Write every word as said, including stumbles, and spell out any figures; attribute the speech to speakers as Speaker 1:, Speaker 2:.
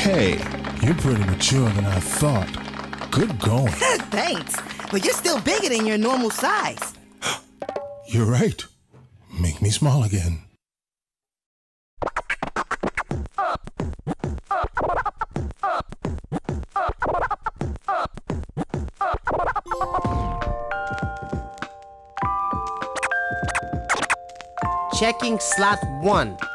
Speaker 1: Hey, you're pretty mature than I thought. Good going.
Speaker 2: Thanks, but you're still bigger than your normal size.
Speaker 1: You're right. Make me small again.
Speaker 3: Checking slot one.